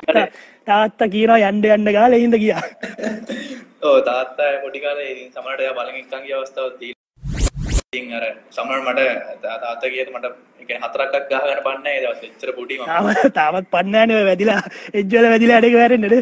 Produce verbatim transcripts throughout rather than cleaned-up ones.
තාත්තා කියනවා යන්න යන්න ගාලා එහිඳ ගියා. ඔව් තාත්තා පොඩි කාලේ ඉතින් සමහරට එයා බලන් එක්කන් ගිය අවස්ථාවක් තියෙනවා. ඉතින් අර සමහර මට තාත්තා කියත මට ඒ කියන්නේ හතරක් ගහ ගන්න පන්නේ නැහැ ඒ දවස් එච්චර පොඩි මම. තාම තාමත් පන්නේ නැහැ නේ වැදිලා එජ් වල වැදිලා ඇඩේක වැරෙන්නද?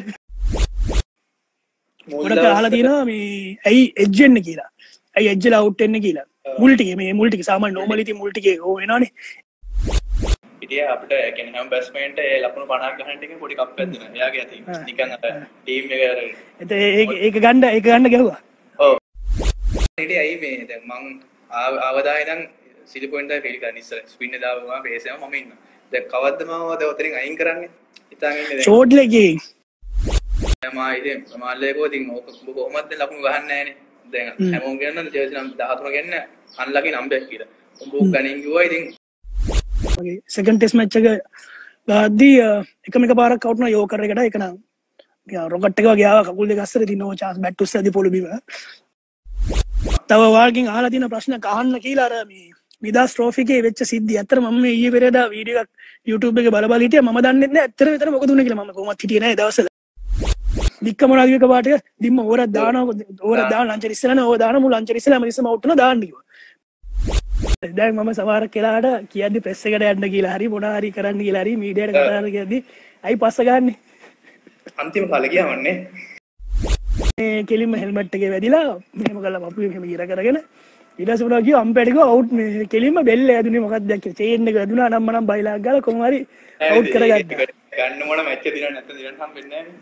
මොකට අහලා තියෙනවා මේ ඇයි එජ් වෙන්න කියලා. ඇයි එජ් වල අවුට් වෙන්න කියලා. මුල් ටිකේ මේ මුල් ටික සාමාන්‍ය නෝමලි ඉතින් මුල් ටිකේ ඕ වෙනවනේ. ඉතින් අපිට ඒ කියන්නේ හැම බැට්ස්මන්ට ඒ ලකුණු පනහක් ගහන ටිකේ පොඩි කප් එකක් දෙනවා. එයාගේ අතින් නිකන් අර ටීම් එක අර ඒක ඒක ගන්න ඒක ගන්න ගැහුවා. ඔව්. ඉතින් ඇයි මේ දැන් මං ආවදායි නම් සිලි පොයින්ට් එක ෆීල් කරන්න ඉස්සර ස්පින් එක දාපුවා පේස් එක මම ඉන්නවා. දැන් කවද්ද මම දැන් ඔතනින් අයින් කරන්නේ? හිතාගෙන ඉන්නේ දැන්. ෂෝට් ලෙග්ගේ. මම ඉතින් මාල්ලේකෝ ඉතින් ඔක කොහොමද දැන් ලකුණු ගහන්නේ නැහනේ. දැන් හැමෝම කියනවා ජර්සි නම් දහතුන ගන්න අන්ලකි නම්බර් කියලා. උඹ ගණන් කිව්වා ඉතින් මගේ සෙකන්ඩ් ටෙස්ට් මැච් එක ගාද්දී එකම එක පාරක් අවුට් වුණා යෝකර් එකට ඒක නම් රොකට් එක වගේ ආවා කකුල් දෙක අස්සර ඉතින් නෝ chance බැට් උස්සද්දී පොළු බිම. තව වාල්කින් අහලා තියෙන ප්‍රශ්න අහන්න කියලා අර මේ නිදාස් ට්‍රොෆි එකේ වෙච්ච සිද්ධිය. ඇත්තට මම මේ ඊයේ පෙරේදා වීඩියෝ එකක් YouTube එකේ බල බල හිටියා. මම දන්නේ නැහැ ඇත්තට මෙතන මොකද උනේ කියලා. මම කොහොමවත් හිටියේ නැහැ ඒ දවස්වල. දික්ක මොනවද එක පාට එක දිම්ම ඕරක් දානවා ඕරක් දාන ලංචර් ඉස්සරහනේ ඕව දාන මු ලංචර් ඉස්සරහම ඉස්සම අවුට් වෙනවා දාන්න කිව්වා. දැන් මම සමහරක් වෙලාවට කියද්දි ප්‍රෙස් එකට යන්න කියලා හරි මොනවා හරි කරන්න කියලා හරි මීඩියාට කතා කරලා කියද්දි අයි පස්ස ගන්නෙ. අන්තිම කාලේ ගියාමන්නේ. මේ කෙලින්ම හෙල්මට් එකේ වැදිලා මෙහෙම කළා පපුවේ මෙහෙම ඉර කරගෙන ඊට පස්සේ මොනවා කිව්වා අම්පැඩ් එක අවුට් මේ කෙලින්ම බෙල්ල ඇදුනේ මොකක්ද දැක්කේ චේන් එක වැදුනා නම් මනම් බයිලාක් ගාලා කොහොම හරි අවුට් කරගත්තා. ගන්න මොන මැච් එක දිනන නැත්නම් දිනන්න හම්බෙන්නේ නැහැ.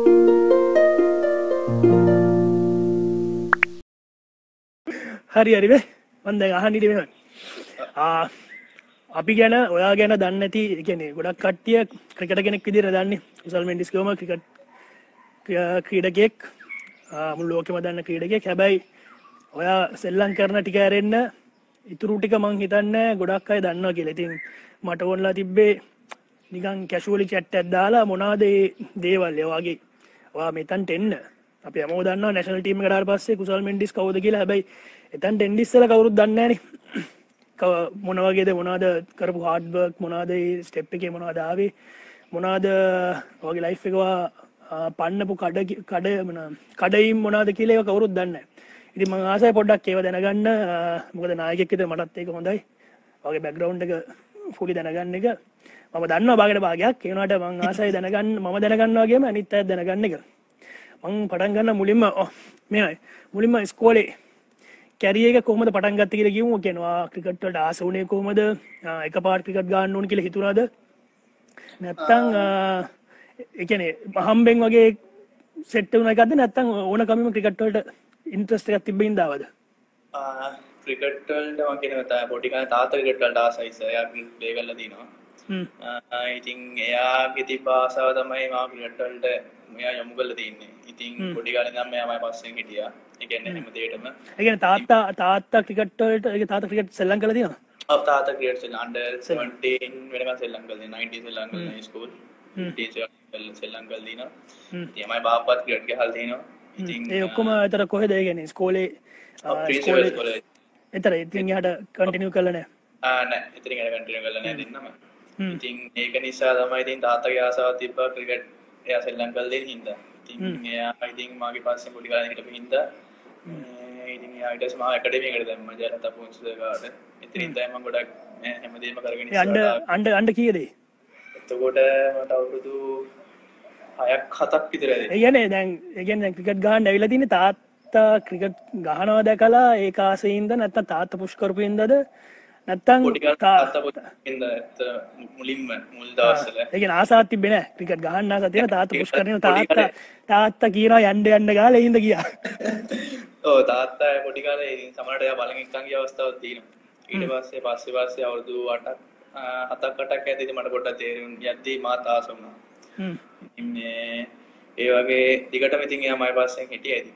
හරි හරි වේ මම දැන් අහන්න ඉන්නේ වෙනවා. ආ අපි ගැන ඔයා ගැන දන්නේ නැති ඒ කියන්නේ ගොඩක් කට්ටිය ක්‍රිකට් කෙනෙක් විදිහට දන්නේ. කුසල් මෙන්ඩිස් ගෝම ක්‍රිකට් ක්‍රීඩකයෙක් මුළු ලෝකෙම දන්න ක්‍රීඩකයෙක්. හැබැයි ඔයා සෙල්ලම් කරන ටික ඇරෙන්න ඉතුරු ටික මං හිතන්නේ ගොඩක් අය දන්නවා කියලා. ඉතින් මට ඕනලා තිබ්බේ නිකන් කැෂුවලි චැට් එකක් දාලා මොනවද මේ දේවල් ඒ වගේ ඔයා මෙතනට එන්න. අපි හැමෝම දන්නවා නැෂනල් ටීම් එකට ආවට පස්සේ කුසල් මෙන්ඩිස් කවුද කියලා. හැබැයි එතනට එන්න ඉස්සෙල්ලා කවුරුත් දන්නේ නැහනේ. මොන වගේද මොනවද කරපු හાર્ඩ් වර්ක් මොනවද මේ ස්ටෙප් එකේ මොනවද ආවේ මොනවද ඔයගේ ලයිෆ් එක පන්නපු කඩ කඩ මොන කඩයින් මොනවද කියලා ඒක කවුරුත් දන්නේ නැහැ. ඉතින් මම ආසයි පොඩ්ඩක් ඒව දැනගන්න. මොකද නායකයෙක් විතර මටත් ඒක හොඳයි. ඔයගේ බෑග්ග්‍රවුන්ඩ් එක ෆුලි දැනගන්න එක. මම දන්නවා භාගයට භාගයක්. ඒ වුණාට මම ආසයි දැනගන්න මම දැනගන්නවා වගේම අනිත් අයත් දැනගන්න එක. මම පටන් ගන්න මුලින්ම මේයි මුලින්ම ඉස්කෝලේ කැරියර් එක කොහොමද පටන් ගත්තේ කියලා කියමු. කියනවා ක්‍රිකට් වලට ආස වුණේ කොහොමද? එකපාරට ක්‍රිකට් ගන්න ඕන කියලා හිතුණාද? නැත්තම් ඒ කියන්නේ හම්බෙන් වගේ සෙට් වුණ එකක්ද නැත්තම් ඕනකමම ක්‍රිකට් වලට ඉන්ට්‍රස්ට් එකක් තිබ්බින්ද ආවද? ආ ක්‍රිකට් වලට මම කියනවා පොඩි කාලේ තාත්තා ක්‍රිකට් වලට ආසයි සර්. එයා ප්ලේ කරලා තිනවා. හ්ම්. ඉතින් එයාගේ තිබ්බ ආසාව තමයි මම ක්‍රිකට් වලට මෙයා යොමු කරලා තින්නේ. ඉතින් පොඩි කාලේ ඉඳන් මෙයා මම පස්සෙන් හිටියා. ඒ කියන්නේ හැම දෙයකටම. ඒ කියන්නේ තාත්තා තාත්තා ක්‍රිකට් වලට ඒ තාත්තා ක්‍රිකට් සෙල්ලම් කරලා තියෙනවා? ඔව් තාත්තා ක්‍රිකට් සෙල්ලම් අන්ඩර් සෙවන්ටීන් වෙනකන් සෙල්ලම් කරලා තියෙනවා. නයින්ටීන් සෙල්ලම් කරලා ස්කූල්. ටීචර් සෙල්ලම් කරලා තිනවා. ඉතින් මම බාප්පත් ක්‍රිකට් ගහලා තිනවා. ඉතින් ඒ ඔක්කොම අතර කොහෙද ඒ කියන්නේ ඉස්කෝලේ ඉස්කෝලේ එතන ඉතින් යාට කන්ටිනියු කරලා නැහැ. ආ නෑ ඉතින් යාට කන්ටිනියු කරලා නැහැ දෙන්නම. ඉතින් ඒක නිසා තමයි ඉතින් තාත්තගේ ආසාව තිබ්බා ක්‍රිකට් එයා සෙල්ලම් කරලා දෙන්න හින්දා. ඉතින් එයා ඉතින් මාගේ පස්සේ පොඩි කාලේ හිටපු හින්දා ඉතින් එයා ඊට පස්සේ මම ඇකඩමි එකට දැම්මා ජයලතා පොන්සේගාට. ඉතින් ඉතින් මම ගොඩක් හැමදේම කරගෙන ඉස්සරහට අඬ අඬ අඬ කීයද? එතකොට මට අවුරුදු හයක් හතක් විතර ඇති. ඒ කියන්නේ දැන් ඒ කියන්නේ දැන් ක්‍රිකට් ගහන්න ඇවිල්ලා තින්නේ තාත්තා ක්‍රිකට් ගහනවා දැකලා ඒක ආසෙින්ද නැත්නම් තාත්තා පුෂ් කරපු හින්දාද නැත්නම් තාත්තා පුෂ් හින්දා මුලින්ම මුල් දවස්වල ඒ කියන්නේ ආසාවක් තිබ්බේ නැහැ ක්‍රිකට් ගහන්න ආසාවක් තියෙන තාත්තා පුෂ් කරගෙන තාත්තා තාත්තා කියනවා යන්න යන්න ගාලා එහිඳ ගියා. ඔව් තාත්තා පොඩි කාලේ සමහරට එයා බලන් එක්කන් ගිය අවස්ථාවක් තියෙනවා. ඊට පස්සේ පස්සේ පස්සේ අවුරුදු අටක් හතක් අටක් ඇද්දි මට පොඩ්ඩක් තේරුම් යද්දි මාත් ආස වුණා. හ්ම්. ඉතින් ඒ වගේ දිගටම ඉතින් එයා මයි පස්සෙන් හිටියා ඉතින්.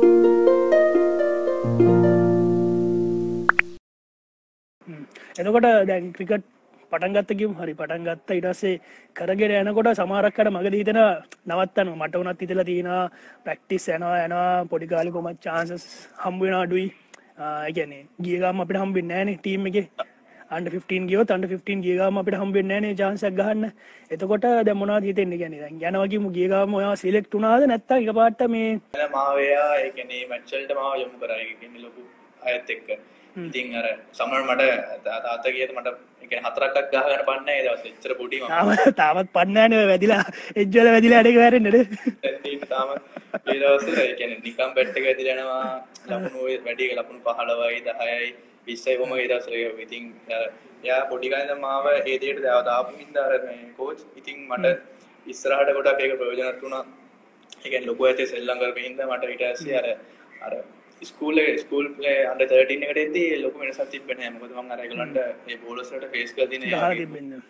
හ්ම්. එතකොට දැන් ක්‍රිකට් පටන් ගත්ත කියමු. හරි පටන් ගත්තා ඊට පස්සේ කරගෙන යනකොට සමහරක් අය මගදී හිතනවා නවත්තනවා. මට උනත් හිතලා තියෙනවා ප්‍රැක්ටිස් යනවා යනවා පොඩි කාලේ කොහොමද chances හම්බ වෙනවා අඩුයි. ඒ කියන්නේ ගිය ගාම අපිට හම්බෙන්නේ නැහැ නේ ටීම් එකේ. අන්ඩර් ෆිෆ්ටීන් ගියොත් අන්ඩර් ෆිෆ්ටීන් ගිය ගාම අපිට හම්බෙන්නේ නැහැ නේ chance එකක් ගහන්න. එතකොට දැන් මොනවද හිතෙන්නේ කියන්නේ දැන් යනවා කියමු ගිය ගාම ඔයා සිලෙක්ට් වුණාද නැත්නම් එකපාරට මේ මාව එයා ඒ කියන්නේ මැච් වලට මාව යොමු කරා. ඒ කියන්නේ ලොකු අයත් එක්ක. ඉතින් අර සමහර මට තාත්තා ගියද මට ඒ කියන්නේ හතරක් ගහ ගන්න පන්නේ ඒ දවස් එච්චර පොඩි මම. තාම තාමත් පන්නේ නැහැ නේ වැදිලා එජ් වල වැදිලා අඩේක වැරෙන්නේ නේ. ඒක තාම ඒ දවස්වල ඒ කියන්නේ නිකම් බැට් එක වැදිලා යනවා ලකුණු වැඩි ලකුණු පහළොවයි දහයයි විස්සයි කොහම ඒ දවස්වල ඉතින් එයා පොඩි කාලේ ඉඳන් මාව ඒ දෙයට දාපු හින්දා අර මේ කෝච් ඉතින් මට ඉස්සරහට ගොඩක් ඒක ප්‍රයෝජනවත් වුණා. ඒ කියන්නේ ලොකු ඇතේ සෙල්ලම් කරපු හින්දා මට ඊට පස්සේ අර අර school school play under thirteen එකට එද්දී ලොකු වෙනසක් තිබ්බේ නැහැ. මොකද මම අර ඒගොල්ලන්ට ඒ බෝලර්ස් වලට ෆේස් කරලා දිනේ ගහලා තිබෙන්නේ.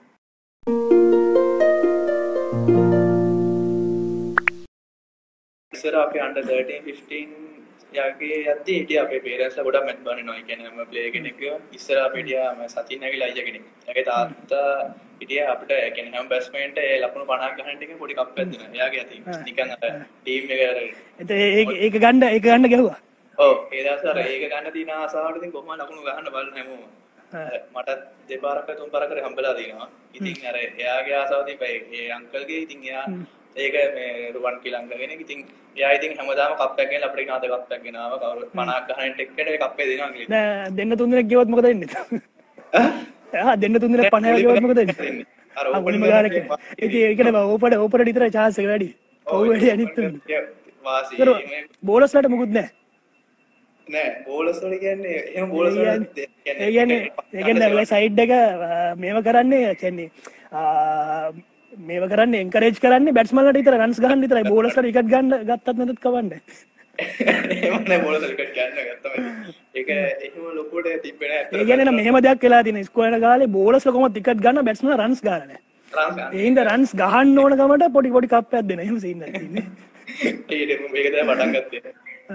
ඉස්සර අපේ අන්ඩර් තර්ටීන් ෆිෆ්ටීන් යාගේ යද්දී හිටියා අපේ පේරන්ට්ස්ලා ගොඩක් මැච් බලනවා. ඒ කියන්නේ හැම ප්ලේ කෙනෙක් ඉස්සර අපේ හිටියා මම සතින් නැගිලා අයියා කෙනෙක්. එයාගේ තාත්තා හිටියා අපිට ඒ කියන්නේ හැම බැට්ස්මෑන්ට ඒ ලකුණු පනහක් ගහන ටිකේ පොඩි කප් එකක් දෙනවා. එයාගේ අතින් නිකන් අර ටීම් එක අර ඒක ඒක ගන්න ඒක ගන්න ගැහුවා. ඔව් ඒ දවස් අර ඒක ගන්න තියෙන ආසාවට ඉතින් කොහොමද ලකුණු ගහන්න බලන හැමෝම. මට දෙපාරක් තුන් පාරක් කරේ හම්බෙලා දිනවා. ඉතින් අර එයාගේ ආසාව තිබ්බයි. ඒ අංකල්ගේ ඉතින් එයා ඒක මේ රුවන් කිලංග කෙනෙක්. ඉතින් එයා ඉතින් හැමදාම කප් එකක් ගෙනලා අපිට කියන අද කප් එකක් ගෙනාව. කවුරු පනහක් ගහන එක්කෙනෙක් ඒ කප් එක දෙනවා කියලා. නෑ දෙන්න තුන් දෙනෙක් ගෙවුවත් මොකද වෙන්නේ? ආ දෙන්න තුන් දෙනෙක් පනහක් ගෙවුවත් මොකද වෙන්නේ? අර ඕපනින් ගාන එක. ඉතින් ඒකනේ මම ඕපර ඕපර විතර chance එක වැඩි. ඔව් වැඩි අනිත් තුන්. වාසි මේ බෝලර්ස්ලාට මොකුත් නෑ. නෑ බෝලර්ස් වල කියන්නේ එහෙම බෝලර්ස් වල ඒ කියන්නේ ඒ කියන්නේ සයිඩ් එක මේව කරන්නේ කියන්නේ මේව කරන්නේ එන්කරේජ් කරන්නේ බැට්ස්මන්ලාට විතර රන්ස් ගහන්න විතරයි. බෝලර්ස්ලාට විකට් ගන්න ගත්තත් නැතත් කවන්නේ. එහෙම නෑ බෝලර්ස් විකට් ගන්න ගත්තම ඒක එහෙම ලොකුවට තිබ්බේ නෑ. ඒ කියන්නේ නම් මෙහෙම දෙයක් වෙලා තියෙන ස්කෝර් කාලේ බෝලර්ස්ලා කොහොමද විකට් ගන්න බැට්ස්මන්ලා රන්ස් ගහලා නෑ. රන්ස් ගන්න. ඒ හින්දා රන්ස් ගහන්න ඕන ගමට පොඩි පොඩි කප් එකක් දෙන. එහෙම සීන් එකක් තියෙන්නේ. ඒක මේක තමයි පටන් ගත්තේ.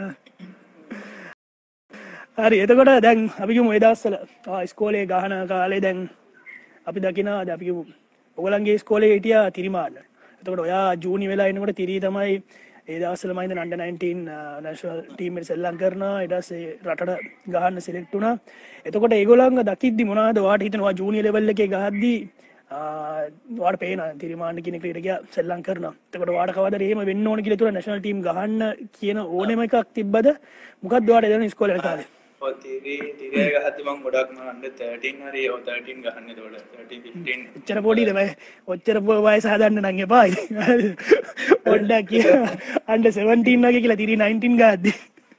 හරි එතකොට දැන් අපි කිව්මු ඒ දවස්වල ඉස්කෝලේ ගහන කාලේ දැන් අපි දකිනවා දැන් අපි කිව්මු ඔයගලන්ගේ ඉස්කෝලේ හිටියා තිරිමාන්න. එතකොට ඔයා ජූනි වෙලා එනකොට තිරි තමයි ඒ දවස්වල මම ඉඳන් අන්ඩර් නයින්ටීන් නැෂනල් ටීම් එකට සෙල්ලම් කරනවා. ඊට පස්සේ රටට ගහන්න සිලෙක්ට් වුණා. එතකොට ඒගොල්ලන්ව දකිද්දි මොනවද ඔයාට හිතෙනවා ජූනියර් ලෙවල් එකේ ගහද්දි ඔයාට පේනවා තිරිමාන්න කියන ක්‍රීඩකයා ගියා සෙල්ලම් කරනවා. එතකොට ඔයාට කවදාද එහෙම වෙන්න ඕන කියලා තුන නැෂනල් ටීම් ගහන්න කියන ඕනෙම එකක් තිබ්බද? මොකක්ද ඔයාට එදෙන ඉස්කෝලේ යන කාලේ? ඔය තිරි තිරි ගහද්දි මම ගොඩක් මම අන්ඩර් තර්ටීන් හරි ඔය තර්ටීන් ගහන්නේ ඒතකොට තර්ටීන් ෆිෆ්ටීන් එච්චර පොඩිද මම ඔච්චර වයස හදන්න නම් එපා. පොඩ්ඩක් කිය අන්ඩර් සෙවන්ටීන් වගේ කියලා තිරි නයින්ටීන් ගහද්දි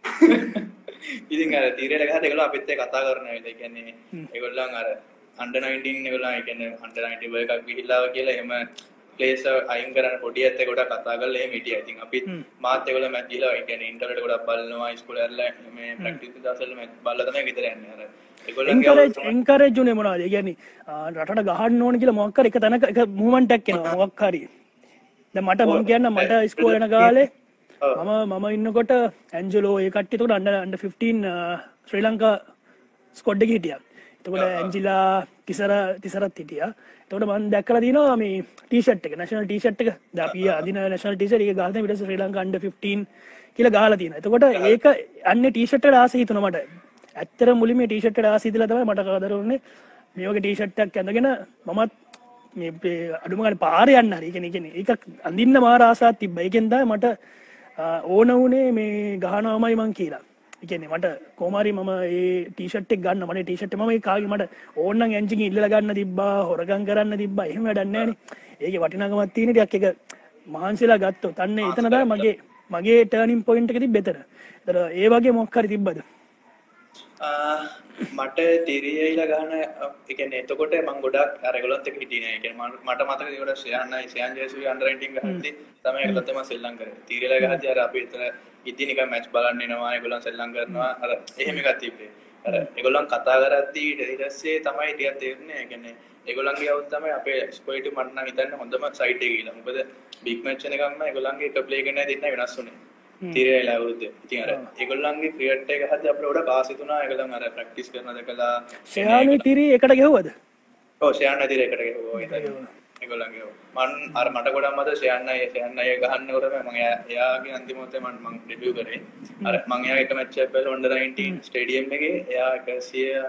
ඉතින් අර තිරේට ගහද්දි ඒගොල්ලෝ අපිත් එක්ක කතා කරනවා. ඒ කියන්නේ ඒගොල්ලන් අර අන්ඩර් නයින්ටීන් ඒගොල්ලන් ඒ කියන්නේ අන්ඩර් නයින්ටීන් වර්ල්ඩ් කප් ගිහිල්ලා කියලා එහෙම ප්ලේස් අයින් කරන පොඩි ඇත්ත ගොඩක් කතා කරලා එහෙම හිටියා. ඉතින් අපිත් මාත් ඒගොල්ලෝ මැච් ගිහලා ඒ කියන්නේ ඉන්ටර්නෙට් ගොඩක් බලනවා ඉස්කෝලේ ඇරලා මේ ප්‍රැක්ටිස් දවස්වල මැච් බලලා තමයි ගෙදර යන්නේ. අර එන්කරේජ් එන්කරේජ් උනේ මොනවද? ඒ කියන්නේ රටට ගහන්න ඕන කියලා මොකක් හරි එක තැනක එක මූවමන්ට් එකක් එනවා මොකක් හරි. දැන් මට මම කියන්න මට ඉස්කෝලේ යන කාලේ මම මම ඉන්නකොට ඇන්ජලෝ ඒ කට්ටිය එතකොට under under fifteen Sri Lanka squad එකේ හිටියා. එතකොට ඇන්ජිලා තිසර තිසරත් හිටියා. එතකොට මම දැක්කලා තියෙනවා මේ ටී-ෂර්ට් එක නැෂනල් ටී-ෂර්ට් එක දැන් අපි අදින නැෂනල් ටී-ෂර්ට් එක ගහලා තියෙන ඊට පස්සේ ශ්‍රී ලංකා අන්ඩර් ෆිෆ්ටීන් කියලා ගහලා තියෙනවා. එතකොට ඒක අන්නේ ටී-ෂර්ට් එකට ආස හිතුණා මට. ඇත්තටම මුලින්ම මේ ටී-ෂර්ට් එකට ආස හිතලා තමයි මට කවදාද උනේ මේ වගේ ටී-ෂර්ට් එකක් ඇඳගෙන මමත් මේ අඩුම ගානේ පාරේ යන්න හරි. ඒ කියන්නේ කියන්නේ ඒක අඳින්න මාර ආසාවක් තිබ්බා. ඒකෙන් තමයි මට ඕන වුණේ මේ ගහනවාමයි මං කියලා. ඒ කියන්නේ මට කොහොම හරි මම ඒ ටී-ෂර්ට් එක ගන්න මට ටී-ෂර්ට් එක මම ඒ කාගේ මට ඕන නම් එන්ජින් ඉල්ලලා ගන්න තිබ්බා හොරගම් කරන්න තිබ්බා එහෙම වැඩක් නැහැ නේ. ඒකේ වටිනාකමක් තියෙන ටිකක් ඒක මහන්සිලා ගත්තොත් අන්න එතන තමයි මගේ මගේ ටර්නින් පොයින්ට් එක තිබ්බේ එතන. ඒතර ඒ වගේ මොකක් හරි තිබ්බද? මට තිරියයිලා ගහන ඒ කියන්නේ එතකොට මම ගොඩක් අර ඒගොල්ලොත් එක්ක හිටියේ නෑ. ඒ කියන්නේ මට මතකද ඒකට ශ්‍රේයන්යි ශ්‍රේයන් ජයසූරිය අන්ඩර් නයින්ටීන් ගහද්දි තමයි ඒකලත් තමයි සෙල්ලම් කරේ. තිරියයිලා ගහද්දි අර අපි එතන ඉතින් නිකන් මැච් බලන්න එනවා ඒගොල්ලන් සෙල්ලම් කරනවා අර එහෙම එකක් තිබ්බේ. අර ඒගොල්ලන් කතා කරද්දි ඊට පස්සේ තමයි ටිකක් තේරුනේ. ඒ කියන්නේ ඒගොල්ලන්ගේ යවුත් තමයි අපේ ස්කෝයිට් මට නම් හිතන්නේ හොඳම සයිට් එකේ ගිහලා. මොකද බිග් මැච් එකකම ඒගොල්ලන්ගේ එක ප්ලේ එකක් නෑ දෙන්න වෙනස් වුනේ. තිරේලා වුරුද්ද. ඉතින් අර ඒගොල්ලන්ගේ ක්‍රිකට් එක හද්දි අපිට උඩ කාසි තුනා ඒගොල්ලන් අර ප්‍රැක්ටිස් කරන දැකලා ෂයානි තිරි එකට ගෙවුවද? ඔව් ෂයානි තිරි එකට ගෙවුවා ඉතින්. ඒගොල්ලන් ගෙවුවා. මන් අර මට ගොඩක් මතක ෂයානි ෂයානි ගහන්නකොට මම එයාගේ අන්තිමෝතේ මම මම ඩෙබියු කරේ. අර මම එයාගේ එක මැච් එකක් බලලා අන්ඩර් නයින්ටීන් ස්ටේඩියම් එකේ එයා එකසිය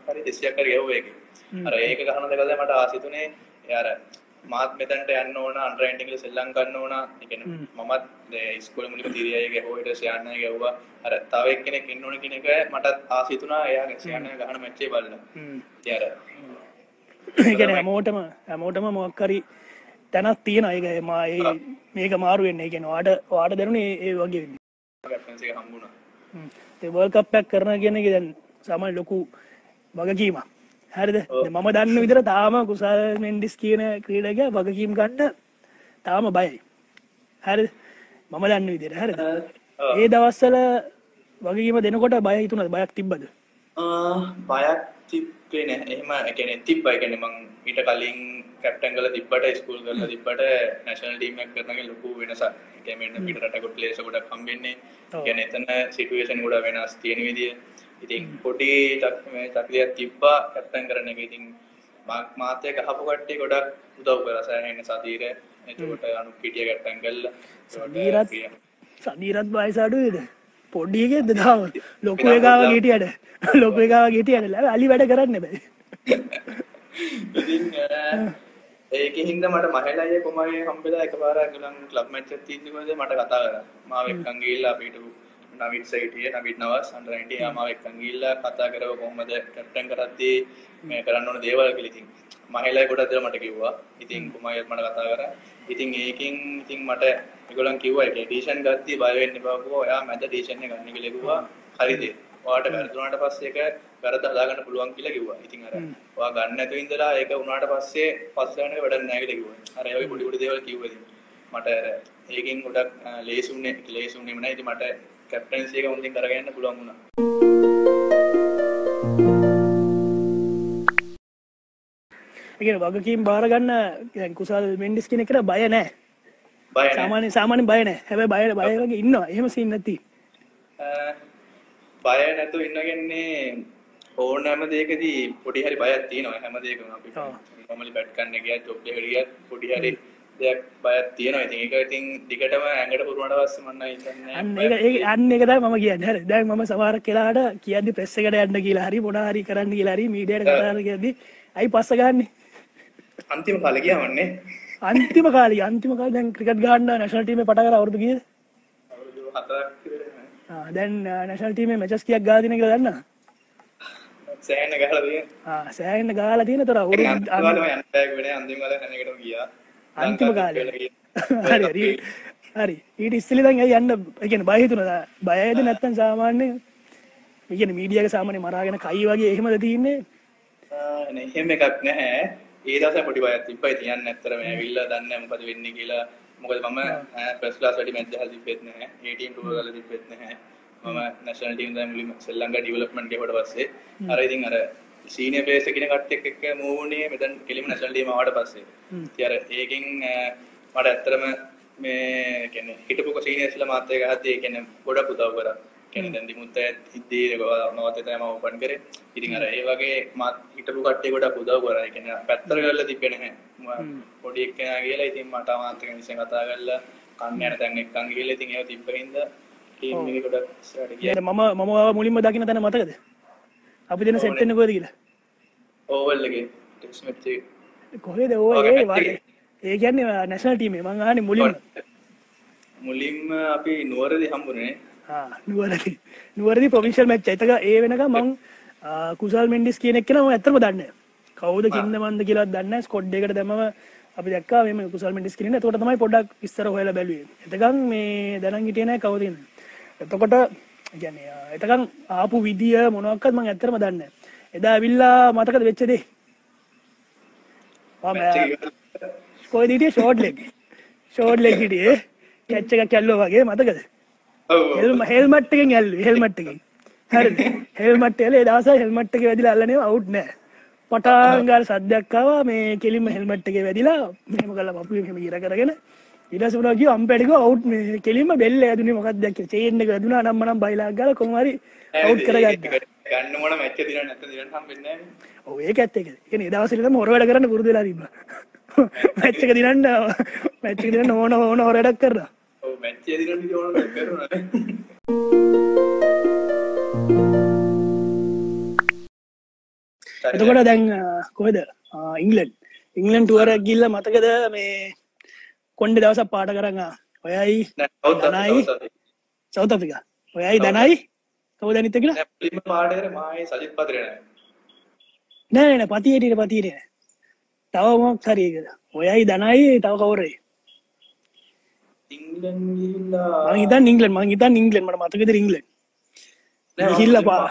හරි දෙසියක් හරි ගැහුවා ඒකේ. අර ඒක ගහන දෙකද මට ආසිතුනේ යාර මාත් මෙතනට යන්න ඕන අන්ඩර් නයින්ටීන් කියලා සෙල්ලම් ගන්න ඕන. ඒ කියන්නේ මමත් ඉස්කෝලේ මුලික තිරියයි ගැහුවා ඊට සයන්නයි ගැහුවා. අර තව එක්කෙනෙක් ඉන්න ඕන කියන එක මට ආසිතුනා එයාගේ සයන්නයි ගහන මැච් එක බලලා. ඉතින් අර ඒ කියන්නේ හැමෝටම හැමෝටම මොකක් හරි තැනක් තියෙනවා. ඒක මා ඒ මේක මාරු වෙන්නේ. ඒ කියන්නේ වාට වාට දැනුනේ ඒ වගේ වෙන්නේ. කැප්ටන්සි එක හම්බුණා. හ්ම්. ඒ වර්ල්ඩ් කප් එකක් කරනවා කියන එක දැන් සාමාන්‍ය ලොකු වගකීමක්. හරිද? දැන් මම දන්න විදිහට තාම කුසල් මෙන්ඩිස් කියන ක්‍රීඩකයා වගකීම් ගන්න තාම බයයි. හරිද? මම දන්න විදිහට. හරිද? ඒ දවස්වල වගකීම දෙනකොට බය හිතුණාද? බයක් තිබ්බද? බයක් තිබ්බේ නෑ. එහෙම ඒ කියන්නේ තිබ්බා. ඒ කියන්නේ මං ඊට කලින් කැප්ටන් කරලා තිබ්බට ස්කූල් කරලා තිබ්බට නැෂනල් ටීම් එකක් කරනකන් ලොකු වෙනසක්. ඒ කියන්නේ මෙන්න පිට රටකට ප්ලේයර්ස් ගොඩක් හම්බෙන්නේ. ඒ කියන්නේ එතන සිටුේෂන් ගොඩ වෙනස් තියෙන විදිය. ඉතින් පොඩි මේ චක්‍රියක් තිබ්බා කැප්ටන් කරන එක. ඉතින් මාත් එක්ක අහපු කට්ටිය ගොඩක් උදව් කරා. සෑහෙන සතීර එතකොට අනුක් හිටිය කැප්ටන් කළා. සදීරත් සදීරත් වයස අඩුවේද? පොඩි එකෙක්ද තාම? ලොකු එකාව හිටියට ලොකු එකාව හිටියට අලි වැඩ කරන්න බෑ. ඉතින් ඒකෙන් හින්දා මට මහලයි කොමගේ හම්බෙලා එකපාරක් ගලන් ක්ලබ් මැච් එකක් තියෙද්දිමද මට කතා කරා. මාව එක්කන් ගිහිල්ලා අපිට නවිත් සයිටියේ නවිත් නවාස් අන්ඩර් නයින්ටීන් යා මාව එක්කන් ගිහිල්ලා කතා කරව කොහොමද කැප්ටන් කරද්දී මේ කරන්න ඕන දේවල් කියලා. ඉතින් මහලයි ගොඩක් දේවල් මට කිව්වා. ඉතින් කොමගේත් මට කතා කරා. ඉතින් ඒකෙන් ඉතින් මට ඒගොල්ලන් කිව්වා ඒක ඩිසිෂන් ගත්තී බය වෙන්න එපා කිව්වා. ඔයා මැද ඩිසිෂන් එක ගන්න කියලා කිව්වා. හරිද? ඔයාට වැරදුනාට පස්සේ ඒක වැරද්ද හදාගන්න පුළුවන් කියලා කිව්වා. ඉතින් අර ඔයා ගන්න නැතුව ඉඳලා ඒක වුණාට පස්සේ පස්සේ යන එක වැඩක් නැහැ කියලා කිව්වා. අර ඒ වගේ පොඩි පොඩි දේවල් කිව්වා. ඉතින් මට අර ඒකෙන් ගොඩක් ලේසුන්නේ ලේසුන්නේම නැහැ. ඉතින් මට කැප්ටන්සි එක හොඳින් කරගෙන යන්න පුළුවන් වුණා. ඒ කියන්නේ වගකීම් බාර ගන්න දැන් කුසල් මෙන්ඩිස් කියන එකට බය නැහැ. බය නැහැ. සාමාන්‍ය සාමාන්‍ය බය නැහැ. හැබැයි බය බය වගේ ඉන්නවා. එහෙම සීන් නැති. බය නැතුව ඉන්නගන්නේ ඕනෑම දෙයකදී පොඩි හරි බයක් තියෙනවා. හැම දෙයකම අපි normally බැට් ගන්න ගියත් ජොබ් එකට ගියත් පොඩි හරි දෙයක් බයක් තියෙනවා. ඉතින් ඒක ඉතින් දිගටම ඇඟට පුරුණාට පස්සේ මම හිතන්නේ අන්න ඒක ඒක අන්න ඒක තමයි මම කියන්නේ. හරි. දැන් මම සමහරක් වෙලාවට කියද්දි ප්‍රෙස් එකට යන්න කියලා හරි මොනවා හරි කරන්න කියලා හරි මීඩියාට කතා කරන්න කියද්දි අයි පස්ස ගන්නනේ. අන්තිම කාලේ ගියාමන්නේ. අන්තිම කාලේ අන්තිම කාලේ දැන් ක්‍රිකට් ගහන්න නැෂනල් ටීම් එකේ පට කරා අවුරුදු කීයද? අවුරුදු හතරක් විතර. ආ දැන් නැෂනල් ටීම් එකේ මැචස් කීයක් ගහලා තියෙනවද කියලා දන්නවද? සෑහෙන ගහලා තියෙනවා. ආ සෑහෙන ගහලා තියෙනතර අවුරුදු අන්තිම කාලේ මම යන්න බෑග් වෙන්නේ අන්තිම කාලේ හැනෙකටම ගියා. අන්තිම කාලේ. හරි හරි. හරි. ඊට ඉස්සෙල්ලා දැන් ඇයි යන්න ඒ කියන්නේ බය හිතුණා. බයයිද නැත්තම් සාමාන්‍ය ඒ කියන්නේ මීඩියා එක සාමාන්‍ය මරාගෙන කයි වගේ එහෙමද තියෙන්නේ? ආ නේ එහෙම එකක් නැහැ. ඒ දවසේ පොඩි බයක් තිබ්බා. ඉතින් යන්න ඇත්තටම ඇවිල්ලා දන්නේ නැහැ මොකද වෙන්නේ කියලා. මොකද මම ෆස්ට් ක්ලාස් වැඩි මැච් ගහලා තිබ්බෙත් නැහැ. ඒ ටීම් ටූර් වල තිබ්බෙත් නැහැ. මම නැෂනල් ටීම් දැන් මුලින්ම ශ්‍රී ලංකා ඩෙවලොප්මන්ට් එකකට පස්සේ අර ඉතින් අර සීනියර් ප්ලේයර්ස් එකේ කට්ටියක් එක්ක මූව් වුණේ මෙතන කෙලිම නැෂනල් ටීම් ආවට පස්සේ. ඉතින් අර ඒකෙන් මට ඇත්තටම මේ කියන්නේ හිටපු සීනියර්ස්ලා මාත් එක්ක හද්දී ඒ කියන්නේ ගොඩක් උදව් කරා. කියන්නේ දැන් දිමුත් ඉද්දී නවත්තේ තමයි මම ඕපන් කරේ. ඉතින් අර ඒ වගේ මාත් හිටපු කට්ටිය ගොඩක් උදව් කරා. ඒ කියන්නේ පැත්තට කරලා තිබ්බේ නැහැ. පොඩි එක්කෙනා ගිහලා ඉතින් මට මාත් එක්ක මිසෙන් කතා කරලා කන්න යන තැන් එක්කන් ගිහලා ඉතින් ඒව තිබ්බින්ද ටීම් එකේ ගොඩක් ඉස්සරහට ගියා. මම මම මුලින්ම දකින්න තැන මතකද? අපි දෙන සෙට් වෙන්නේ කොහෙද කියලා? ඕවල් එකේ ටෙස්ට් මැච් එකේ. කොහෙද ඕවල් ඒ වාගේ? ඒ කියන්නේ නැෂනල් ටීම් එක මං අහන්නේ මුලින්ම. මුලින්ම අපි නුවරදී හම්බුනේ. ආ නුවරදී. නුවරදී ප්‍රොවින්ෂල් මැච් එක. ඒක ඒ වෙනකම් මං කුසල් මෙන්ඩිස් කියන එක කියලා මම ඇත්තටම දන්නේ නැහැ. කවුද කින්ද මන්ද කියලාවත් දන්නේ නැහැ. ස්කොඩ් එකකට දැම්මම අපි දැක්කා මේ කුසල් මෙන්ඩිස් කියන. එතකොට තමයි පොඩ්ඩක් විස්තර හොයලා බැලුවේ. එතකන් මේ දැනන් හිටියේ නැහැ කවුද ඉන්නේ. එතකොට කියන්නේ එතකන් ආපු විදිය මොනවාක්වත් මම ඇත්තටම දන්නේ නැහැ. එදා ඇවිල්ලා මතකද වෙච්ච දේ? මම කොයිද හිටියේ ෂෝට් ලෙග්. ෂෝට් ලෙග් හිටියේ. කැච් එකක් ඇල්ලුවා වගේ මතකද? ඔව්. හෙල්මට් එකෙන් ඇල්ලුවේ හෙල්මට් එකෙන්. හරිද? හෙල්මට් එකේ ඒ දවස්වල හෙල්මට් එකේ වැදිලා අල්ලන්නේ අවුට් නෑ. පටාන් ගාලා සද්දයක් ආවා මේ කෙලින්ම හෙල්මට් එකේ වැදිලා මෙහෙම කළා පපුවේ මෙහෙම ඉර කරගෙන ඊට පස්සේ උනා කිව්වා අම්පැඩ් එක අවුට් මේ කෙලින්ම බෙල්ල ඇදුනේ මොකක්ද කියලා චේන් එක වැදුනා නම් මනම් බයිලා ගාලා කොහොම හරි අවුට් කරගත්තා. ගන්න මොන මැච් එක දිනන නැත්නම් දිනන්න හම්බෙන්නේ නැහැ. ඔව් ඒක ඇත්ත ඒක. කියන්නේ ඒ දවස්වල ඉඳන් හොර වැඩ කරන්න පුරුදු වෙලා තිබ්බා. මැච් එක දිනන්න මැච් එක දිනන්න ඕන ඕන හොර වැඩක් කරා. ඔව් මැච් එක දිනන්න ඉතින් ඕන වැඩක් කරනවා. එතකොට දැන් කොහෙද ඉංගලන්ඩ් ඉංගලන්ඩ් ටුවර් එකක් ගිහිල්ලා මතකද මේ කොණ්ඩේ දවසක් පාට කරන් ඔයයි දනයි සවුත් අප්‍රිකා ඔයයි දනයි කවුද අනිත් එක කියලා පිළිම පාට කරේ මායි සජිත් පත්‍රේ නෑ නෑ නෑ පතියේට පතියේ නෑ තව මොකක් හරි එකද ඔයයි දනයි තව කවුරුයි ඉංගලන්ඩ් ගිහිල්ලා මං හිතන්නේ ඉංගලන්ඩ් මං හිතන්නේ ඉංගලන්ඩ් මට මතකද ඉංගලන්ඩ් ගිහිල්ලා පා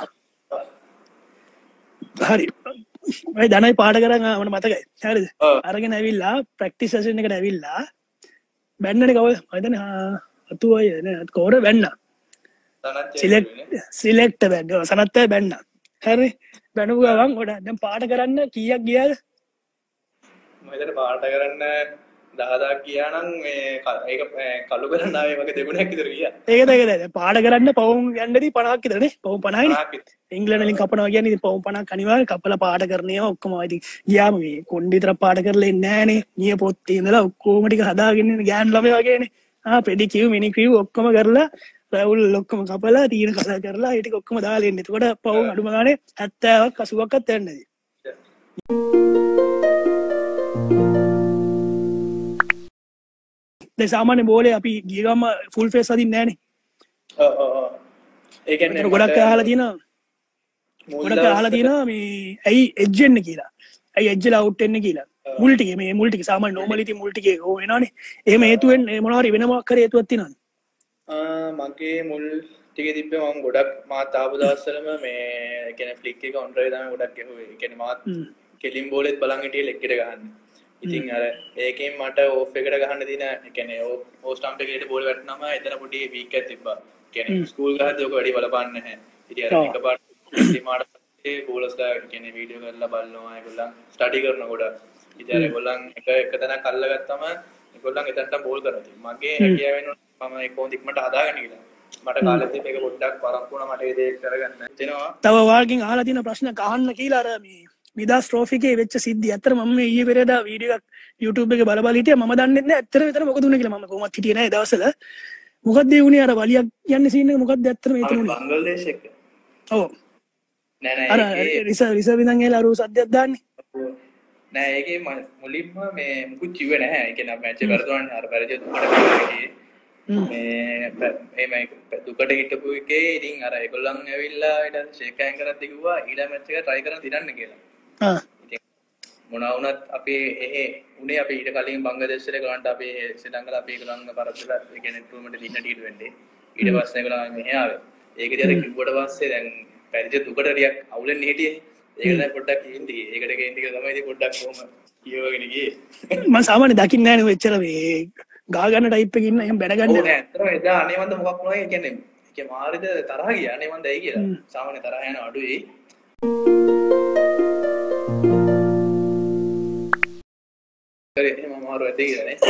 හරි ඔය දනයි පාට කරන් මට මතකයි හරිද අරගෙන ඇවිල්ලා ප්‍රැක්ටිස් සෙෂන් එකට ඇවිල්ලා බැන්නනේ කවුද මම හිතන්නේ අතු අය නේ කවුරු බැන්න සිලෙක්ට් සිලෙක්ට් බැන්න සනත් අය බැන්න හරි බැනපු ගමන් ගොඩ දැන් පාට කරන්න කීයක් ගියාද මම හිතන්නේ පාට කරන්න දහදාක් ගියා නම් මේ ඒක කළු කරන්න ආවේ වගේ දෙගුණයක් විතර ගියා ඒකද ඒකද පාට කරන්න පවුම් යන්නදී පනහක් විතරනේ පවුම් පනහයි ඉංගලන්ඩ් වලින් කපනවා කියන්නේ ඉතින් පවුම් පනහක් අනිවාර්යයෙන් කපලා පාට කරන්නේ ඔක්කොම ඉතින් ගියාම මේ කොණ්ඩේ විතර පාට කරලා එන්නේ නැහනේ නිය පොත්තේ ඉඳලා ඔක්කොම ටික හදාගෙන ඉන්නේ ගෑන් ළමයි වගේනේ ආ පෙඩි කිව් මිනි කිව් ඔක්කොම කරලා රවුල් ඔක්කොම කපලා තීන කතා කරලා ඒ ටික ඔක්කොම දාලා එන්නේ එතකොට පවුම් අඩුම ගානේ හැත්තෑවක් අසූවක්වත් යන්නේ දැන් සාමාන්‍ය බෝලේ අපි ගිය ගම ෆුල් ෆේස් අදින්නේ නැහනේ ඔව් ඔව් ඔව් ඒ කියන්නේ ගොඩක් අහලා තියෙනවා ගොඩක් අහලා තියෙනවා මේ ඇයි එජ් එන්නේ කියලා ඇයි එජ් ලා අවුට් වෙන්නේ කියලා මුල් ටිකේ මේ මුල් ටිකේ සාමාන්‍ය නෝමලි ඉතින් මුල් ටිකේ ඕ වෙනවනේ එහෙම හේතුවෙන් මොනවා හරි වෙන මොකක් හරි හේතුවක් තියෙනවද ආ මගේ මුල් ටිකේ තිබ්බේ මම ගොඩක් මාත් ආපු දවස්වලම මේ කියන්නේ ෆ්ලික් එක ඔන් කරේ තමයි ගොඩක් ගැහුවේ ඒ කියන්නේ මාත් කෙලින් බෝලෙත් බලන් හිටියේ ලෙග් එකට ගහන්න ඉතින් අර ඒකෙන් මට ඕෆ් එකට ගහන්න දින ඒ කියන්නේ ඕ ස්ටම්ප් එකේට බෝල් වැටුනම එතන පොඩි වීක් එකක් තිබ්බා කියන්නේ ස්කූල් ගහද්දී ඔක වැඩි බලපන්නේ නැහැ ඉතින් අර එකපාරට ටීමාට ඒ බෝලර්ස්ලා කියන්නේ වීඩියෝ කරලා බලනවා ඒගොල්ලන් ස්ටඩි කරන ගොඩක් ඉතින් අර ඒගොල්ලන් එක එක තැනක් අල්ලගත්තම ඒගොල්ලන් එතනට බෝල් කරනවා මගේ හැකියාව වෙනවා මම ඒක කොහොමද ඉක්මනට හදාගන්න කියලා මට කාලෙත් මේක පොඩ්ඩක් පරක්කු වුණා මට ඒ දේ කරගන්න දෙනවා තව වාගෙන් අහලා තියෙන ප්‍රශ්න අහන්න කියලා අර මේ නිදාස් ට්‍රොෆි එකේ වෙච්ච සිද්ධිය අතර මම මේ ඊයේ පෙරේදා වීඩියෝ එකක් YouTube එකේ බල බල හිටියා මම දන්නේ නැහැ ඇත්තට මෙතන මොකද උනේ කියලා මම කොහොමවත් හිටියේ නැහැ ඒ දවස්වල මොකක්ද ඒ උනේ අර වලියක් යන්නේ සීන් එක මොකක්ද ඇත්තට මේ එතන උනේ බංග්ලාදේශ එක ඔව් නෑ නෑ අර රිසර්ව් රිසර්ව් ඉඳන් එලා අර සද්දයක් දාන්නේ නෑ ඒකේ මුලින්ම මේ මුකුත් කිව්වේ නැහැ ඒ කියන්නේ මැච් එක කරදවන්නේ අර පරිජය දුකට මේ මේ දුකට හිටපු එකේ ඉතින් අර ඒගොල්ලන් ඇවිල්ලා ඊට ෂේක් හෑන්ඩ් කරද්දි කිව්වා ඊළඟ මැච් එක try කරන් දිනන්න කියලා ආ ඉතින් මොනවා වුණත් අපි එහෙ උනේ අපි ඊට කලින් බංග්ලාදේශයට ඒගොල්ලන්ට අපි ශ්‍රී ලංකාවට අපි ඒගොල්ලන්ව පරද්දලා ඒ කියන්නේ ටූර්නමන්ට් දින්න ටීට වෙන්නේ ඊට පස්සේ ඒගොල්ලන් මෙහෙ ආවේ ඒකදී අර කිව්වට පස්සේ දැන් පරිජය දුකට ටිකක් අවුලෙන්නේ හිටියේ ඒක දැන් පොඩ්ඩක් ඉඳි ඒකට කේන්ති කියලා තමයි ඉතින් පොඩ්ඩක් කොහොම කියවගෙන ගියේ මම සාමාන්‍ය දකින්නේ නැහැ නේ එච්චර මේ ගා ගන්න ටයිප් එකේ ඉන්න එහෙම බැන ගන්න ඕනේ ඇත්තටම එදා අනේ මන්ද මොකක් වුණා කියන්නේ ඒකේ මාරිද තරහ ගියා අනේ මන්ද ඇයි කියලා සාමාන්‍ය තරහ යන අඩුයි කරේ එහෙම මාරු ඇති කියලා නේ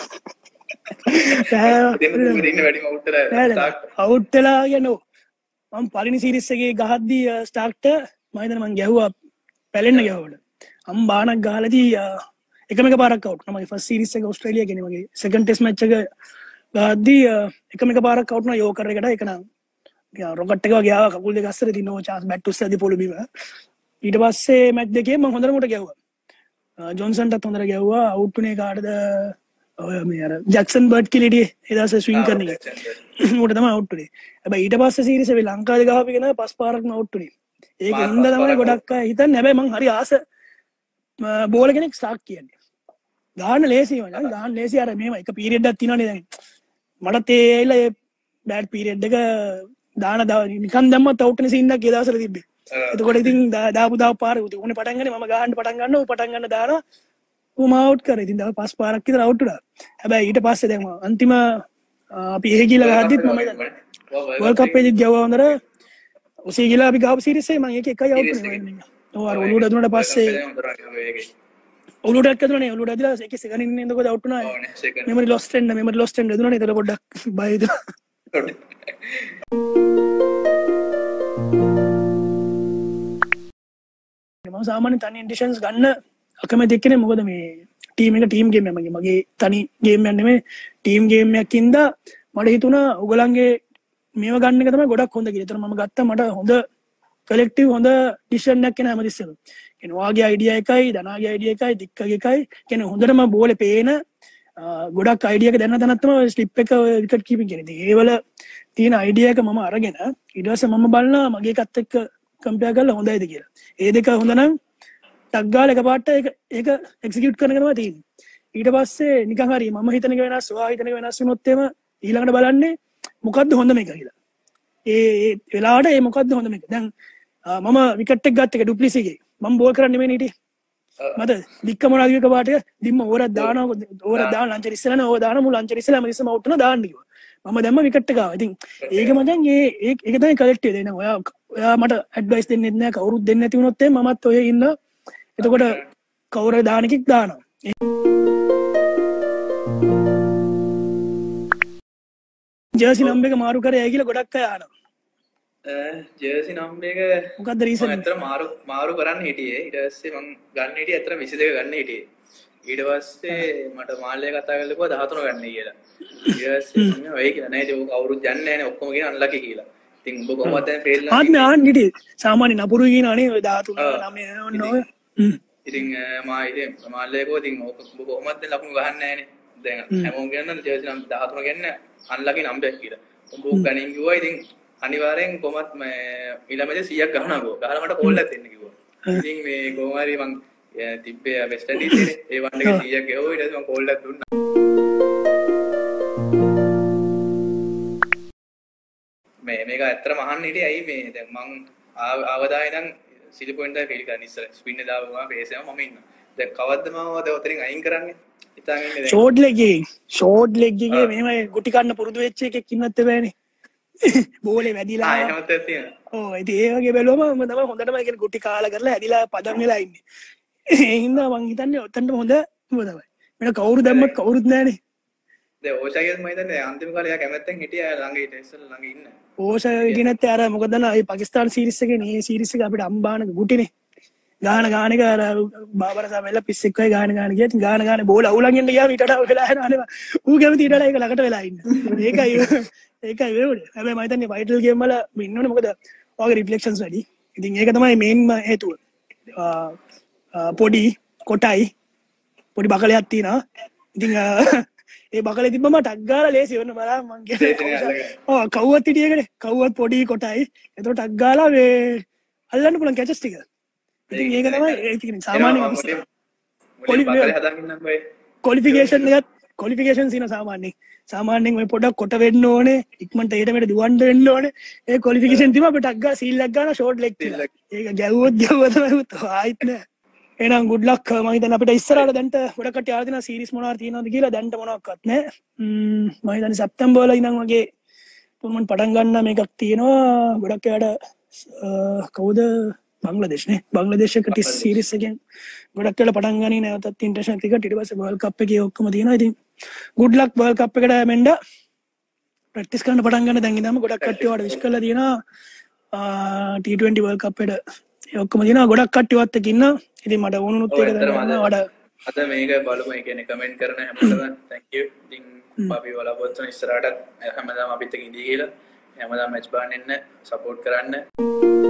දෙන්න දෙන්න වැඩිම අවුට් වෙලා අවුට් වෙලා යනෝ මම පරිණි සීරීස් එකේ ගහද්දී ස්ටාර්ට් මම හිතන්නේ මම ගැහුවා පැලෙන්න ගැහුවල අම් බානක් ගහලාදී එකම එක පාරක් අවුට් වුණා මගේ ෆස්ට් සීරීස් එක ඕස්ට්‍රේලියා කියන්නේ මගේ සෙකන්ඩ් ටෙස්ට් මැච් එක ගහද්දී එකම එක පාරක් අවුට් වුණා යෝකර් එකට ඒක නම් රොකට් එක වගේ ආවා කකුල් දෙක අස්සර ඉතින් නෝ chance බැට් උස්සද්දී පොළු බිම ඊට පස්සේ මැච් දෙකේ මම හොඳට උට ගැහුවා ජොන්සන්ටත් හොඳට ගැහුවා අවුට් වුණේ කාටද ඔය මේ අර ජැක්සන් බර්ඩ් කියලා හිටියේ ඒ දවසේ ස්විං කරන එක උට තමයි අවුට් වුණේ හැබැයි ඊට පස්සේ සීරීස් එකේ ලංකාවේ ගහපු කෙනා පස් පාරක්ම අවුට් වුණේ ඒක හින්දා තමයි ගොඩක් අය හිතන්නේ හැබැයි මං හරි ආස බෝල කෙනෙක් ස්ටාර්ට් කියන්නේ ගාන්න ලේසි වань ගාන්න ලේසි අර මේව එක පීරියඩ් එකක් තියෙනවනේ දැන් මට තේයිලා ඒ බෑඩ් පීරියඩ් එක දාන නිකන් දැම්මත් අවුට් වෙන සීන් එකක් ඒ දවස්වල තිබ්බේ එතකොට ඉතින් දාපු දාපු පාර උනේ පටන් ගන්නේ මම ගහන්න පටන් ගන්නවා ඌ පටන් ගන්න දානවා ඌ මාව අවුට් කරේ ඉතින් දවස් පස් පාරක් විතර අවුට් වුණා හැබැයි ඊට පස්සේ දැන් අන්තිම අපි එහෙ ගිහලා ගහද්දිත් මම වර්ල්ඩ් කප් එකේදී ගියවා හොඳට උසේ ගිහලා අපි ගහපු සීරීස් එකේ මම ඒක එකයි අවුට් වුණේ ඔව් අර ඔලුවට දුන්නාට පස්සේ ඔලුවට එක්ක දුන්නා නේ ඔලුවට ඇදලා ඒකේ සෙකන්ඩ් ඉන්න ඉන්නකොට අවුට් වුණා මෙමරි ලොස්ට් වෙන්න මෙමරි ලොස්ට් වෙන්න දුන්නා නේ ඒතර පොඩ්ඩක් බය හිතුණා මම සාමාන්‍යයෙන් තනියෙන් ඩිසිෂන්ස් ගන්න අකමැති එක්කනේ මොකද මේ ටීම් එක ටීම් ගේම් එකක් මගේ තනි ගේම් එකක් නෙමෙයි ටීම් ගේම් එකක් ඉඳලා මට හිතුණා ඔයගලන්ගේ මේව ගන්න එක තමයි ගොඩක් හොඳ කියලා. ඒතර මම ගත්තා මට හොඳ කලෙක්ටිව් හොඳ ඩිසිෂන් එකක් එන හැමතිස්සෙම. එනවාගේ අයිඩිය එකයි දනාගේ අයිඩිය එකයි දික්කගේ එකයි කෙන හොඳටම බෝල පේන ගොඩක් අයිඩියක දැන්න තනත්තම ස්ලිප් එක විකට කීපින් කෙනෙ ඒවල තියෙන අයිඩියක මම අරගෙන ඉඩස මම බලන්න මගේ කත් එක්ක කම්පය කල්ල හොඳයිද කියලා ඒ දෙක හොඳනම් ටක්ගාල එක පාට ඒක එක්සිකියුට් කරනවා තින් ඊට පස්සේ නිකහරි ම හිතනක වෙනස් වා හිතනක වෙනස් නොත්තේම ඊළඟට බලන්නේ මොකක්ද හොඳ මේ කියලා ඒ වෙලාට ඒ මොකක්ද හොඳ මේ දැන් මම විකට්ටක් ගත්තක ඩුප්ලිසිගේ මම බෝල් කරන්න මේ නීට මත දික්ක මොනාගක පාට දිම ඕර දාන ඕර දා ලංචරිස්සන ඕ දාන මු ලංචරිසල මනිස මවට්න දාන්නව මම දැම විකට්ටකා ඉතින් ඒක මතන් ඒ ඒකතයි කලෙක්ටේ දෙන ඔයා ඔයා මට ඇඩ්වයිස් දෙන්න එන්න කවරුත් දෙන්න තිවනොත්තේ මත් ඔය ඉන්න එතකොට කවුර දානකික් දානවා ජර්සි නම්බ එක මාරු කර ඇගිල ගොඩක් යාන ජර්සි නම්බේක මොකක්ද රීසන් ඇතර මාරු මාරු කරන්න හිටියේ ඉටස්සේ මං ගන්න හිටිය ඇතර විසි දෙක ගන්න හිටියේ ඊට පස්සේ මට මාල්ලය කතා කරලකවා දහතුන ගන්න කියලා ඊටස්සේ ඔය කියලා නෑ ඒක කවුරුත් යන්නේ නැහැ ඔක්කොම කියන අන්ලකි කියලා ඉතින් උඹ කොහොමද දැන් ෆේල් ආත් නාන් හිටියේ සාමාන්‍ය නපුරු කියන අනේ ඔය දහතුන නවය ඔන්න ඔය ඉතින් මා ඉතින් මාල්ලය කෝ ඉතින් ඔක උඹ කොහොමද දැන් ලකුණු ගහන්නේ නැහනේ දැන් හැමෝම කියනවා ජර්සි නම් දහතුන ගන්න අන්ලකි නම්බර් කියලා උඹ ගණන් කිව්වා ඉතින් අනිවාර්යෙන් කොහොමත් ඊළඟට සීයක් ගහනකෝ ගහලා මට කෝල් එකක් දෙන්න කිව්වා ඉතින් මේ කොහොම හරි මං තිබ්බේ වෙස්ට් ඉන්ඩීස් එකේ ඒ වන් එකේ සීයක් ගෙවුවා ඊට පස්සේ මං කෝල් එකක් දුන්නා මේ මේක ඇත්තටම අහන්න හිටියේ ඇයි මේ දැන් මං ආවදායි නම් සිලි පොයින්ට් එක ෆේල් කරන්න ඉස්සර ස්පින් එක දාපුවා ෆේස් එක මම ඉන්නවා දැන් කවද්ද මම ඔය ඔතනින් අයින් කරන්නේ හිතාගෙන ඉන්නේ දැන් ෂෝට් ලෙග් එකේ ෂෝට් ලෙග් එකේ මෙහෙම ගුටි කන්න පුරුදු වෙච්ච එකෙක් ඉන්නත් බෑනේ බෝලේ වැදිලා ආ එහෙමත් තියෙනවා ඕ ඉතින් ඒ වගේ බැලුවම මම තමයි හොඳටම ඒක ගුටි කාලා කරලා ඇදිලා පදම් වෙලා ඉන්නේ ඒ හින්දා මං හිතන්නේ ඔතනට හොඳ මම තමයි මම කවුරු දැම්මත් කවුරුත් නැහනේ දැන් ඕෂාගෙත් මම හිතන්නේ අන්තිම කාලේ එයා කැමැත්තෙන් හිටියා ළඟ ඊට ඉස්සෙල්ලා ළඟ ඉන්න ඕෂා හිටියේ නැත්තේ අර මොකද දන්නා ඒ පාකිස්තාන සීරීස් එකේ නේ සීරීස් එක අපිට අම්බාන ගුටිනේ ගාන ගාන එක අර බාබර සමෙල්ල පිස්සෙක් වගේ ගාන ගාන ගියා ඉතින් ගාන ගාන බෝල අවුලන් යන්න ගියාම ඊටට වෙලා යනවා ඌ කැමති ඊටට ඒක ළඟට වෙලා ඉන්න ඒකයි ඒකයි වෙන්නේ හැබැයි මම හිතන්නේ වයිටල් ගේම් වල ඉන්නෝනේ මොකද ඔයගේ රිෆ්ලෙක්ෂන්ස් වැඩි ඉතින් ඒක තමයි මේන්ම හේතුව පොඩි කොටයි පොඩි බකලයක් තියෙනවා ඉතින් ඒ බකලේ තිබ්බම ටක් ගාලා ලේසි වෙන්න බලන්න මං කියන්නේ ඔව් කවුවත් හිටියේකනේ කවුවත් පොඩි කොටයි එතකොට ටක් ගාලා මේ අල්ලන්න පුළුවන් කැචස් ටික ඉතින් ඒක තමයි ඒ කියන්නේ සාමාන්‍ය ක්වොලිෆිකේෂන් එකත් ක්වොලිෆිකේෂන් සින සාමාන්‍යයෙන් සාමාන්‍යයෙන් ඔය පොඩක් කොට වෙන්න ඕනේ ඉක්මනට ඊට මෙට දුවන්න වෙන්න ඕනේ ඒ ක්වොලිෆිකේෂන් තිබ්බ අපිට ටක් ගාලා සීල් එකක් ගන්න ෂෝට් ලෙග් කියලා ඒක ගැව්වොත් ගැව්වා තමයි උත් ආයිත් නෑ එහෙනම් good luck මම හිතන්නේ අපිට ඉස්සරහට දැන්ට ගොඩක් කට්ටිය ආලා තියෙනවා සීරීස් මොනවාර තියෙනවද කියලා දැන්ට මොනවක්වත් නෑ ම්ම් මම හිතන්නේ සැප්තැම්බර් වල ඉඳන් වගේ තුන්මන් පටන් ගන්න මේකක් තියෙනවා ගොඩක් එයාට කවුද බංග්ලාදේශ නේ බංග්ලාදේශ එකට සීරීස් එකෙන් ගොඩක් වෙලා පටන් ගන්නේ නැවතත් ඉන්ටර්නැෂනල් ක්‍රිකට් ඊට පස්සේ වර්ල්ඩ් කප් එකේ ඔක්කොම තියෙනවා ඉතින් good luck වර්ල්ඩ් කප් එකට මෙන්න ප්‍රැක්ටිස් කරන්න පටන් ගන්න දැන් ඉඳන්ම ගොඩක් කට්ටිය වඩ විශ් කරලා තියෙනවා ටී ට්වෙන්ටි වර්ල්ඩ් කප් එකට ඒ ඔක්කොම තියෙනවා ගොඩක් කට්ටියවත් එක්ක ඉන්නවා ඉතින් මට ඕනුනුත් ඒක දැනගන්න වඩා අද මේක බලමු ඒ කියන්නේ කමෙන්ට් කරන හැමෝටම thank you ඉතින් අපි බලාපොරොත්තු වෙන ඉස්සරහට හැමදාම අපිත් එක්ක ඉඳී කියලා හැමදාම මැච් බලන්න එන්න සපෝට් කරන්න